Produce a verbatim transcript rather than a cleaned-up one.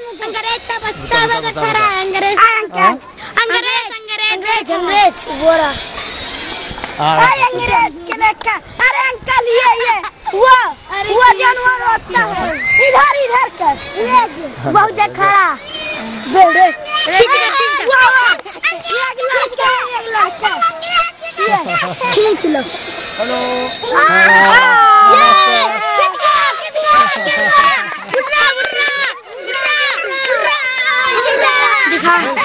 अंग्रेज तो बस्ता बगट खरा अंग्रेज अंग्रेज अंग्रेज अंग्रेज अंग्रेज बोरा अरे अंग्रेज के लेके अरे अंकल ये ये वो वो जानवर होता है इधर इधर कर बहुत खड़ा बेड़े खींच लो हेलो दिखा